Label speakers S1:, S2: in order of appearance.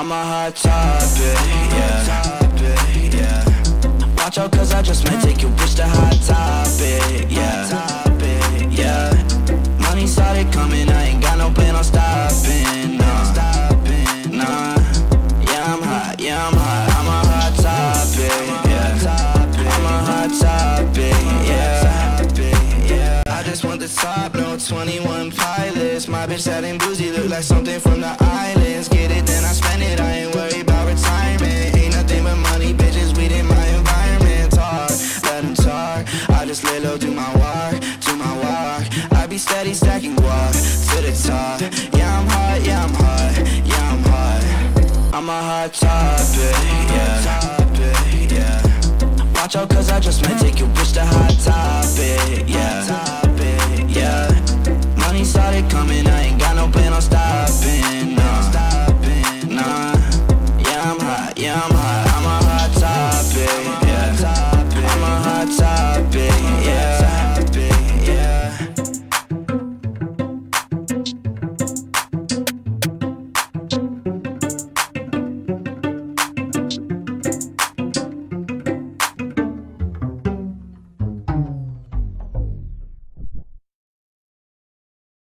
S1: I'm a hot topic, yeah. Watch out cause I just might take your bitch to hot topic, yeah. Money started coming, I ain't got no plan on stopping, nah. Yeah, I'm hot, I'm a hot topic, yeah. I'm a hot topic, yeah. I just want the top, no 21 pilots. My bitch that ain't boozy, look like something from the islands. Get it, then I spend it, I ain't worried about retirement. Ain't nothing but money, bitches, weed in my environment. Talk, let them talk, I just lay low, do my walk. I be steady stacking guap to the top. Yeah, I'm hot, I'm hot. I'm a hot topic, yeah. Watch out cause I just might take your bitch to hot topic, yeah. Money started coming, I ain't got no plan on stopping, nah. Yeah, I'm hot,